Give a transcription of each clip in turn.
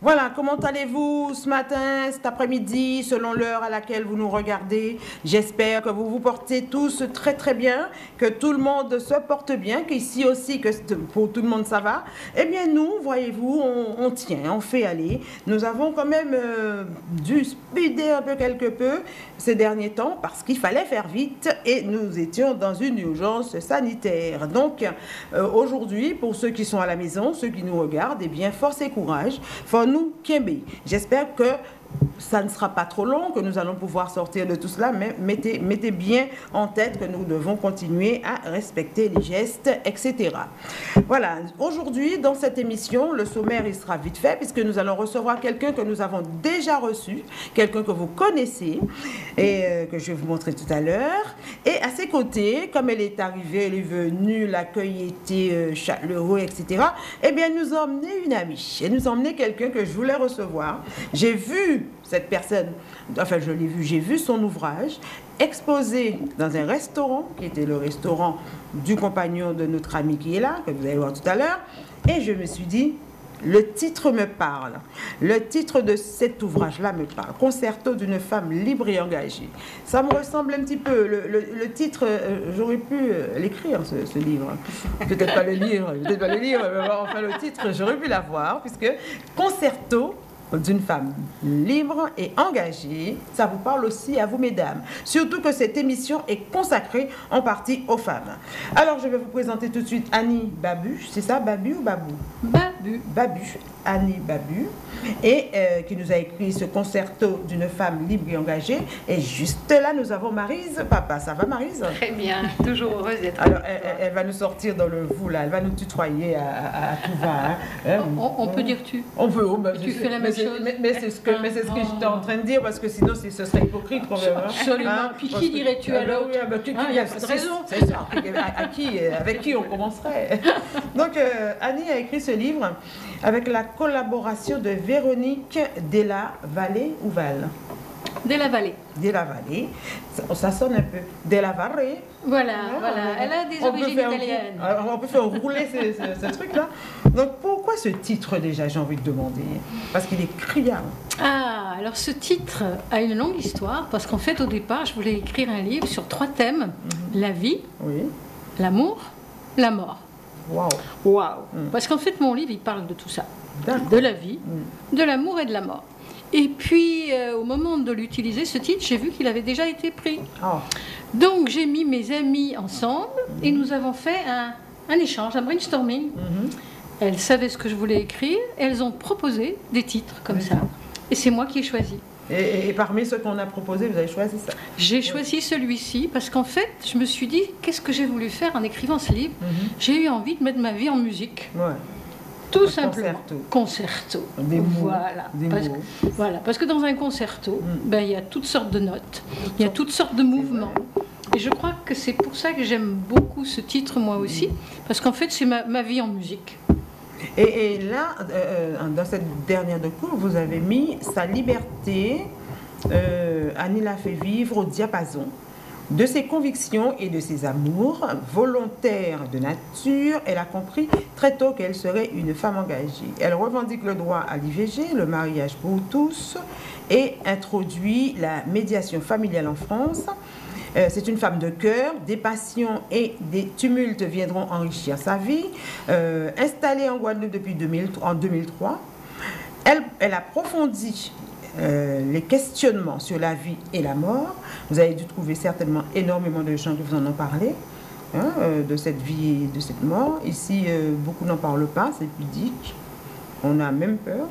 Voilà, comment allez-vous ce matin, cet après-midi, selon l'heure à laquelle vous nous regardez? J'espère que vous vous portez tous très très bien, que tout le monde se porte bien, qu'ici aussi, que pour tout le monde ça va. Eh bien nous, voyez-vous, on tient, on fait aller. Nous avons quand même dû speeder un peu quelque peu ces derniers temps parce qu'il fallait faire vite et nous étions dans une urgence sanitaire. Donc aujourd'hui, pour ceux qui sont à la maison, ceux qui nous regardent, eh bien force et courage. Nous, Kembe. J'espère que ça ne sera pas trop long, que nous allons pouvoir sortir de tout cela, mais mettez bien en tête que nous devons continuer à respecter les gestes, etc. Voilà, aujourd'hui, dans cette émission, le sommaire, il sera vite fait, puisque nous allons recevoir quelqu'un que nous avons déjà reçu, quelqu'un que vous connaissez, et que je vais vous montrer tout à l'heure. Et à ses côtés, comme elle est arrivée, elle est venue, l'accueil était chaleureux, etc., eh bien, nous a emmené une amie, et nous a emmené quelqu'un que je voulais recevoir. J'ai vu cette personne, enfin je l'ai vu, j'ai vu son ouvrage exposé dans un restaurant, qui était le restaurant du compagnon de notre ami qui est là, que vous allez voir tout à l'heure, et je me suis dit, le titre me parle. Le titre de cet ouvrage-là me parle. Concerto d'une femme libre et engagée. Ça me ressemble un petit peu. Le titre, j'aurais pu l'écrire, ce livre. Peut-être pas le lire, mais enfin le titre, j'aurais pu l'avoir, puisque Concerto d'une femme libre et engagée, ça vous parle aussi à vous, mesdames. Surtout que cette émission est consacrée en partie aux femmes. Alors, je vais vous présenter tout de suite Annie Babu. C'est ça, Babu ou Babou? Babu. Babu. Annie Babu. Et qui nous a écrit ce concerto d'une femme libre et engagée. Et juste là, nous avons Maryse. Papa, ça va, Maryse? Très bien, toujours heureuse d'être là. Alors, elle va nous sortir dans le vous, là. Elle va nous tutoyer à tout va. Hein. On peut dire tu. On peut. Tu fais la même chose. Mais c'est ce que j'étais en train de dire, parce que sinon, ce serait hypocrite quand même. Absolument. Hein. Puis qui dirais-tu à l'autre? Il n'y a pas de raison. C'est ça. Avec qui on commencerait? Donc, Annie a écrit ce livre avec la collaboration de Véronique Della Vallée ou Val? Della Vallée. Della Vallée. Ça sonne un peu. Della Vallée. Voilà, voilà. Elle a des origines italiennes. On peut faire rouler ce truc-là. Donc, pourquoi ce titre déjà, j'ai envie de demander? Parce qu'il est criard. Ah, alors ce titre a une longue histoire, parce qu'en fait, au départ, je voulais écrire un livre sur 3 thèmes. La vie, oui, l'amour, la mort. Waouh. Waouh. Parce qu'en fait, mon livre, il parle de tout ça. De la vie, de l'amour et de la mort. Et puis, au moment de l'utiliser, ce titre, j'ai vu qu'il avait déjà été pris. Oh. Donc, j'ai mis mes amis ensemble et nous avons fait un échange, un brainstorming. Elles savaient ce que je voulais écrire et elles ont proposé des titres comme ça. Et c'est moi qui ai choisi. Et parmi ceux qu'on a proposés, vous avez choisi ça? J'ai choisi celui-ci parce qu'en fait, je me suis dit, qu'est-ce que j'ai voulu faire en écrivant ce livre? J'ai eu envie de mettre ma vie en musique. Ouais. Tout simplement. Concerto. Des mots. Voilà. Des mots. Parce que dans un concerto, ben, il y a toutes sortes de notes, il y a toutes sortes de mouvements. Et je crois que c'est pour ça que j'aime beaucoup ce titre, moi aussi, parce qu'en fait, c'est ma vie en musique. Et là, dans cette dernière de cours, vous avez mis sa liberté. Annie l'a fait vivre au diapason de ses convictions et de ses amours. Volontaire de nature, elle a compris très tôt qu'elle serait une femme engagée. Elle revendique le droit à l'IVG, le mariage pour tous, et introduit la médiation familiale en France. C'est une femme de cœur, des passions et des tumultes viendront enrichir sa vie. Installée en Guadeloupe depuis 2003, elle approfondit les questionnements sur la vie et la mort. Vous avez dû trouver certainement énormément de gens qui vous en ont parlé, de cette vie et de cette mort. Ici, beaucoup n'en parlent pas, c'est pudique. On a même peur.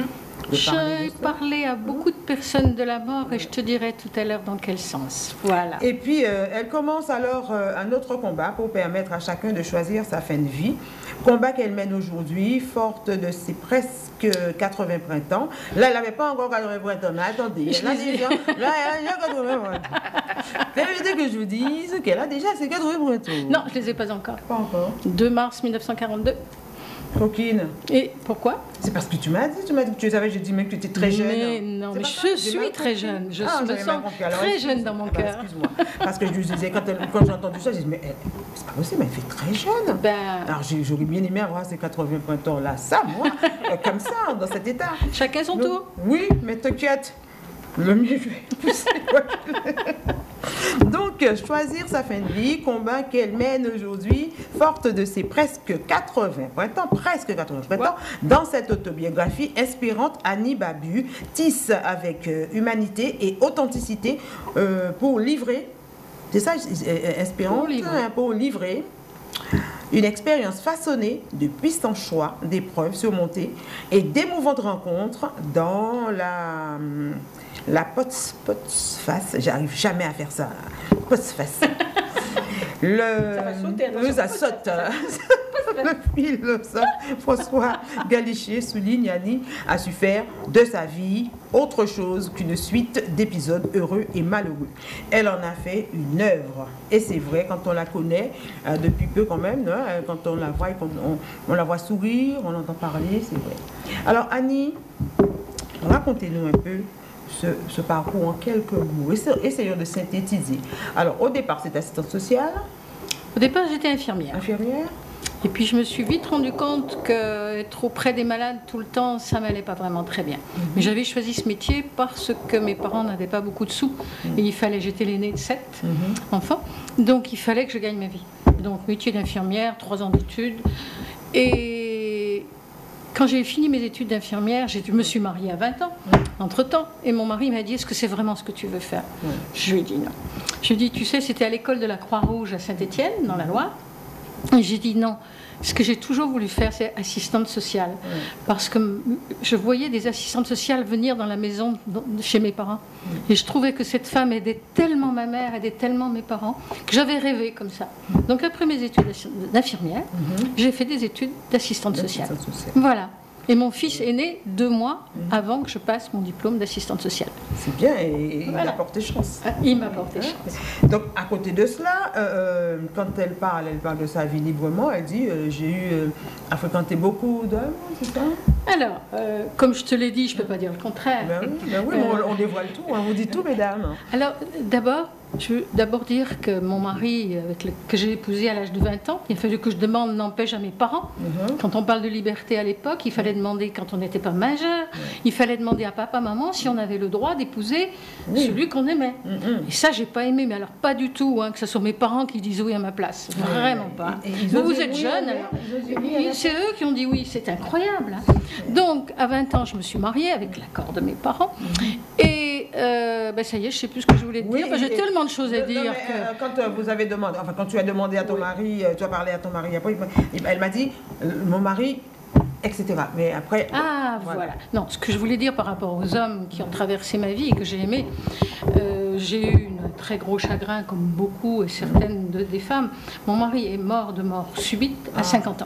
J'ai parlé à beaucoup de personnes de la mort et je te dirai tout à l'heure dans quel sens. Voilà. Et puis, elle commence alors un autre combat pour permettre à chacun de choisir sa fin de vie. Combat qu'elle mène aujourd'hui, forte de ses presque 80 printemps. Là, elle n'avait pas encore 80 printemps, mais attendez, elle a déjà 80 printemps. C'est éviter que je vous dise qu'elle a déjà ses 80 printemps. Non, je ne les ai pas encore. Pas encore. 2 mars 1942. Coquine. Et pourquoi? C'est parce que tu m'as dit que tu savais, j'ai dit même que tu étais très jeune. Mais non, mais je suis très jeune. Je me sens très jeune dans mon cœur. Excuse-moi. Parce que je lui disais, quand j'ai entendu ça, j'ai dit, mais c'est pas possible, elle fait très jeune. Alors j'aurais bien aimé avoir ces 80 pointeurs là, ça, moi, comme ça, dans cet état. Chacun son tour. Oui, mais t'inquiète. Le mieux, je vais pousser. Donc, choisir sa fin de vie, combat qu'elle mène aujourd'hui, forte de ses presque 80 ans, dans cette autobiographie inspirante, Annie Babu tisse avec humanité et authenticité pour livrer, c'est ça, inspirante, pour livrer une expérience façonnée de puissants choix, d'épreuves surmontées et d'émouvantes rencontres dans la face. J'arrive jamais à faire ça. Face. Ça va sauter. Ça saute. Le philosophe François Galichet souligne Annie a su faire de sa vie autre chose qu'une suite d'épisodes heureux et malheureux. Elle en a fait une œuvre. Et c'est vrai, quand on la connaît, depuis peu quand même, hein, quand on la voit, on la voit sourire, on l'entend parler, c'est vrai. Alors Annie, racontez-nous un peu ce parcours en quelques mots. Essayons de synthétiser. Alors, au départ, c'est assistante sociale. Au départ, j'étais infirmière. Infirmière. Et puis, je me suis vite rendu compte qu'être auprès des malades tout le temps, ça ne m'allait pas vraiment très bien. Mais j'avais choisi ce métier parce que mes parents n'avaient pas beaucoup de sous. Et j'étais l'aînée de 7 enfants. Donc, il fallait que je gagne ma vie. Donc, métier d'infirmière, 3 ans d'études. Et quand j'ai fini mes études d'infirmière, je me suis mariée à 20 ans, entre-temps. Et mon mari m'a dit, est-ce que c'est vraiment ce que tu veux faire? Je lui ai dit non. Je lui ai dit, tu sais, c'était à l'école de la Croix-Rouge à Saint-Étienne, dans la Loire. Et j'ai dit non. Ce que j'ai toujours voulu faire, c'est assistante sociale. Parce que je voyais des assistantes sociales venir dans la maison chez mes parents. Et je trouvais que cette femme aidait tellement ma mère, aidait tellement mes parents, que j'avais rêvé comme ça. Donc après mes études d'infirmière, j'ai fait des études d'assistante sociale. Voilà. Et mon fils est né 2 mois avant que je passe mon diplôme d'assistante sociale. C'est bien, et il a porté chance. Il m'a porté chance. Donc, à côté de cela, quand elle parle de sa vie librement, elle dit j'ai eu à fréquenter beaucoup d'hommes, c'est ça? Alors, comme je te l'ai dit, je ne peux pas dire le contraire. Ben oui, on dévoile tout, on vous dit tout, mesdames. Alors, je veux d'abord dire que mon mari, que j'ai épousé à l'âge de 20 ans, il a fallu que je demande n'empêche à mes parents. Quand on parle de liberté à l'époque, il fallait demander quand on n'était pas majeur, il fallait demander à papa, maman si on avait le droit d'épouser celui qu'on aimait. Et ça, j'ai pas aimé, mais alors pas du tout, hein, que ce soit mes parents qui disent oui à ma place. Vraiment pas. Vous êtes jeune, alors. C'est eux qui ont dit oui, c'est incroyable. Hein. Donc, à 20 ans, je me suis mariée avec l'accord de mes parents. Et ça y est, je ne sais plus ce que je voulais te dire. J'ai tellement de choses à dire. Quand vous avez demandé, enfin quand tu as demandé à ton mari, tu as parlé à ton mari après, elle m'a dit, mon mari, etc. Mais après... Ah, voilà. Non, ce que je voulais dire par rapport aux hommes qui ont traversé ma vie et que j'ai aimé, j'ai eu un très gros chagrin, comme beaucoup et certaines des femmes. Mon mari est mort de mort subite à 50 ans.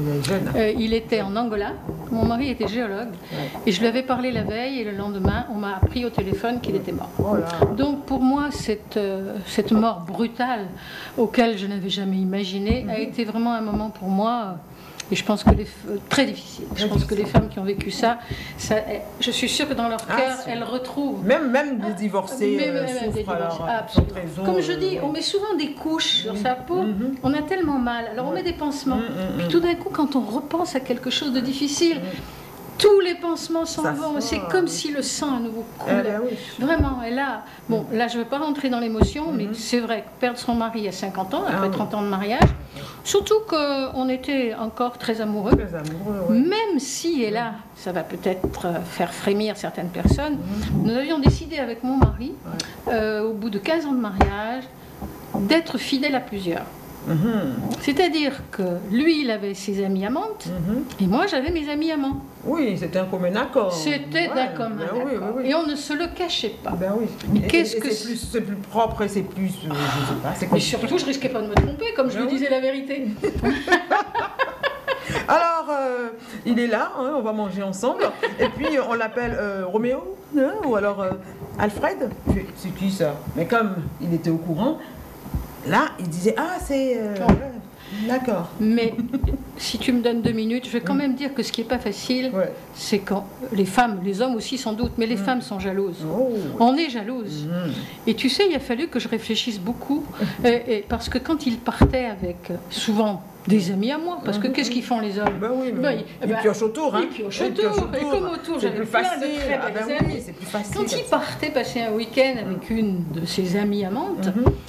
Il était en Angola. Mon mari était géologue. Et je lui avais parlé la veille et le lendemain, on m'a appris au téléphone qu'il était mort. Donc pour moi, cette mort brutale auquel je n'avais jamais imaginé a été vraiment un moment pour moi... Et je pense que très difficile. Je pense que les femmes qui ont vécu ça, je suis sûre que dans leur cœur, elles retrouvent. Même les divorcés souffrent alors. Comme je dis, on met souvent des couches sur sa peau. On a tellement mal. Alors on met des pansements. Puis tout d'un coup, quand on repense à quelque chose de difficile, tous les pansements s'en vont. C'est comme si le sang à nouveau coulait. Vraiment. Et là, là, je ne vais pas rentrer dans l'émotion, mais c'est vrai que perdre son mari à 50 ans, après 30 ans de mariage, surtout qu'on était encore très amoureux, même si, et là, ça va peut-être faire frémir certaines personnes, nous avions décidé avec mon mari, au bout de 15 ans de mariage, d'être fidèles à plusieurs. C'est-à-dire que lui, il avait ses amis amantes, et moi, j'avais mes amis amants. Oui, c'était un commun accord. C'était un commun accord. Et on ne se le cachait pas. Mais qu'est-ce que c'est plus propre et c'est plus... je sais pas. Mais surtout, je risquais pas de me tromper, comme je lui disais la vérité. Alors, il est là, on va manger ensemble. Et puis, on l'appelle Roméo, ou alors Alfred. C'est qui ça? Mais comme il était au courant, là, il disait, ah, c'est... D'accord. Mais si tu me donnes 2 minutes, je vais quand même dire que ce qui n'est pas facile, c'est quand les femmes, les hommes aussi sans doute, mais les femmes sont jalouses. On est jalouse. Et tu sais, il a fallu que je réfléchisse beaucoup, parce que quand ils partaient avec souvent des amis à moi, parce que qu'est-ce qu'ils font les hommes? Ils piochent autour. Ils piochent autour. Et comme autour, j'avais plein de très belles amies. C'est plus facile. Quand ils partaient passer un week-end avec une de ses amies amantes,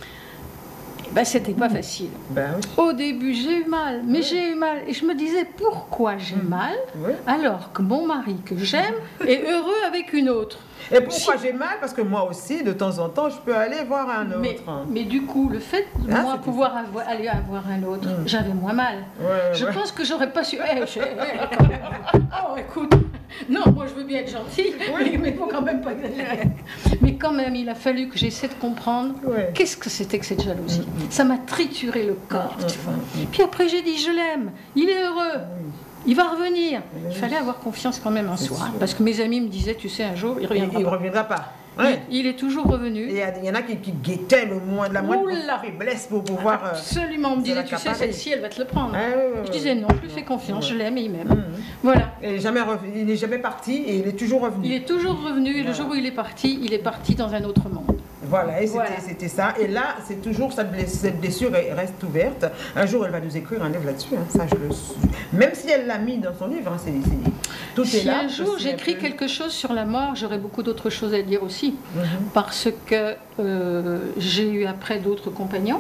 c'était pas facile. Au début, j'ai eu mal, mais j'ai eu mal. Et je me disais, pourquoi j'ai mal alors que mon mari que j'aime est heureux avec une autre? Et pourquoi j'ai mal? Parce que moi aussi, de temps en temps, je peux aller voir un autre. Mais du coup, le fait de moi pouvoir aller voir un autre, j'avais moins mal. Je pense que j'aurais pas su... Oh, écoute, non, moi je veux bien être gentille, mais il ne faut quand même pas exagérer. Mais quand même, il a fallu que j'essaie de comprendre qu'est-ce que c'était que cette jalousie. Ça m'a trituré le corps, tu vois. Puis après, j'ai dit, je l'aime, il est heureux. Il va revenir. Il fallait avoir confiance quand même en soi. Parce que mes amis me disaient, tu sais, un jour, il reviendra pas. Il ne reviendra pas. Il est toujours revenu. Il y en a qui guettaient la moindre faiblesse pour pouvoir... Absolument. On me disait, tu sais, celle-ci, elle va te le prendre. Je disais, non, je lui fais confiance, je l'aime et il m'aime. Voilà. Et il n'est jamais parti et il est toujours revenu. Il est toujours revenu et le jour où il est parti dans un autre monde. Voilà, et c'était ça. Et là, c'est toujours cette blessure reste ouverte. Un jour, elle va nous écrire un livre là-dessus. Ça, même si elle l'a mis dans son livre, tout est là. Si un jour j'écris quelque chose sur la mort, j'aurai beaucoup d'autres choses à dire aussi. Parce que j'ai eu après d'autres compagnons.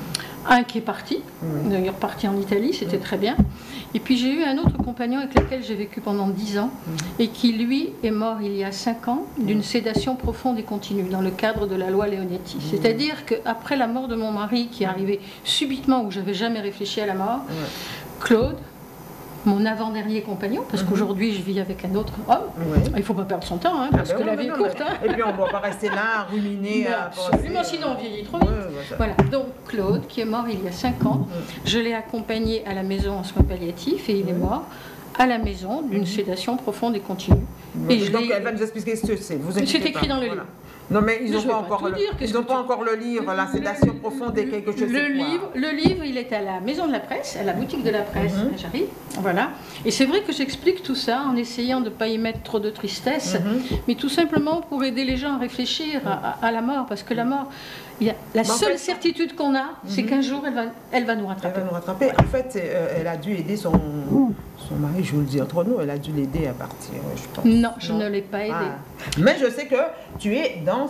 Un qui est parti, d'ailleurs parti en Italie, c'était très bien. Et puis j'ai eu un autre compagnon avec lequel j'ai vécu pendant 10 ans et qui, lui, est mort il y a 5 ans d'une sédation profonde et continue dans le cadre de la loi Leonetti. C'est-à-dire qu'après la mort de mon mari, qui est arrivée subitement, où je n'avais jamais réfléchi à la mort, Claude, mon avant-dernier compagnon, parce qu'aujourd'hui je vis avec un autre homme. Il ne faut pas perdre son temps, parce que la vie est courte. Et puis on ne va pas rester là à ruminer. Absolument, sinon on vieillit trop vite. Voilà. Donc Claude, qui est mort il y a 5 ans, je l'ai accompagné à la maison en soins palliatifs et il est mort à la maison d'une sédation profonde et continue. Et donc elle va nous expliquer ce que c'est. C'est écrit dans le livre. Non, mais ils n'ont pas encore le livre, la sédation profonde et quelque chose. Le livre, il est à la maison de la presse, à la boutique de la presse, j'arrive. Voilà. Et c'est vrai que j'explique tout ça en essayant de ne pas y mettre trop de tristesse, mais tout simplement pour aider les gens à réfléchir à la mort, parce que la mort, la seule certitude qu'on a, c'est qu'un jour, elle va nous rattraper. Elle va nous rattraper. En fait, elle a dû aider son mari, je vous le dis entre nous, elle a dû l'aider à partir, je pense. Non, je ne l'ai pas aidé. Mais je sais que tu es dans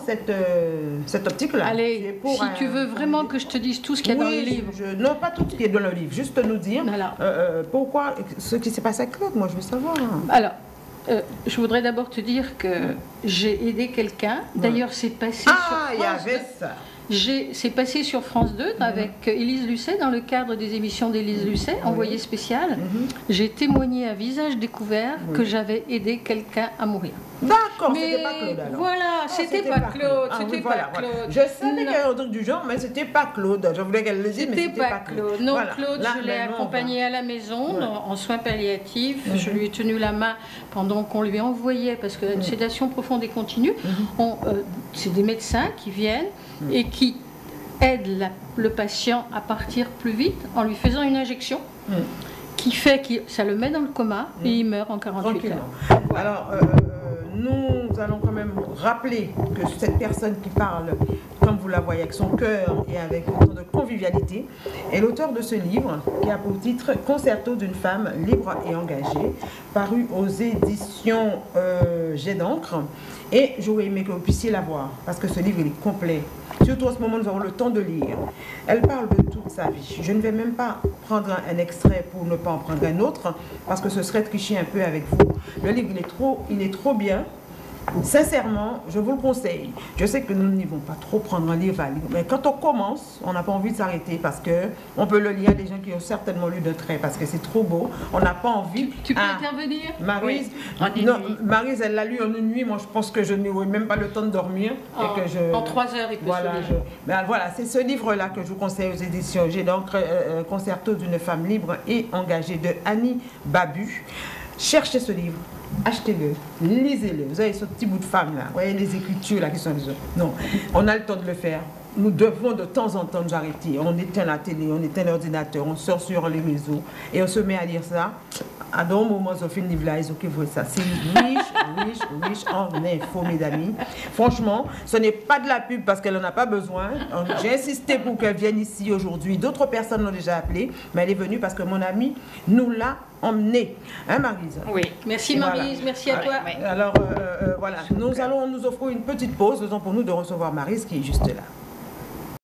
cette optique-là. Allez, si tu veux vraiment que je te dise tout ce qu'il y a dans le livre. Non, pas tout ce qui est dans le livre, juste nous dire pourquoi, ce qui s'est passé avec Claude, moi je veux savoir. Alors, je voudrais d'abord te dire que j'ai aidé quelqu'un. D'ailleurs, c'est passé sur France 2. Il y avait ça. C'est passé sur France 2 avec Élise Lucet, dans le cadre des émissions d'Élise Lucet, envoyée spéciale. J'ai témoigné à visage découvert que j'avais aidé quelqu'un à mourir. D'accord, c'était pas Claude alors. Voilà, c'était pas Claude. C'était pas Claude. Je savais qu'il y avait un truc du genre, mais c'était pas Claude. Je voulais qu'elle le dise, mais c'était pas Claude. Non, Claude, je l'ai accompagné à la maison en soins palliatifs. Je lui ai tenu la main pendant qu'on lui envoyait, parce que une sédation profonde et continue, c'est des médecins qui viennent et qui aident le patient à partir plus vite en lui faisant une injection qui fait que ça le met dans le coma et il meurt en 48 heures. Alors, nous allons quand même rappeler que cette personne qui parle, comme vous la voyez, avec son cœur et avec autant de convivialité, est l'auteur de ce livre qui a pour titre « Concerto d'une femme libre et engagée », paru aux éditions Jet d'encre. Et j'aurais aimé que vous puissiez la voir, parce que ce livre il est complet. Surtout en ce moment, nous avons le temps de lire. Elle parle de toute sa vie. Je ne vais même pas prendre un extrait pour ne pas en prendre un autre, parce que ce serait tricher un peu avec vous. Le livre, il est trop bien. Sincèrement, je vous le conseille. Je sais que nous n'y vont pas trop prendre un livre à lire, mais quand on commence, on n'a pas envie de s'arrêter parce qu'on peut le lire à des gens qui ont certainement lu de trait parce que c'est trop beau. On n'a pas envie. Tu peux intervenir? Maryse, Maryse, elle l'a lu en une nuit. Moi, je pense que je n'aurai même pas le temps de dormir. En 3 heures, il peut se lire. Voilà, c'est ce livre-là que je vous conseille aux éditions Jet d'encre, Concerto d'une femme libre et engagée de Annie Babu. Cherchez ce livre. Achetez-le, lisez-le. Vous avez ce petit bout de femme là, vous voyez les écritures là qui sont les autres. Non, on a le temps de le faire. nous devons de temps en temps nous arrêter. On éteint la télé, on éteint l'ordinateur, on sort sur les réseaux et on se met à lire ça. À un moment, Sophie Nivla, ils ont ça. C'est riche en info, mes amis. Franchement, ce n'est pas de la pub parce qu'elle n'en a pas besoin. J'ai insisté pour qu'elle vienne ici aujourd'hui. D'autres personnes l'ont déjà appelée, mais elle est venue parce que mon amie nous l'a emmenée. Hein, Maryse? Oui. Merci, Maryse. Merci à toi. Alors, voilà. Nous allons nous offrir une petite pause, le temps pour nous de recevoir Maryse qui est juste là.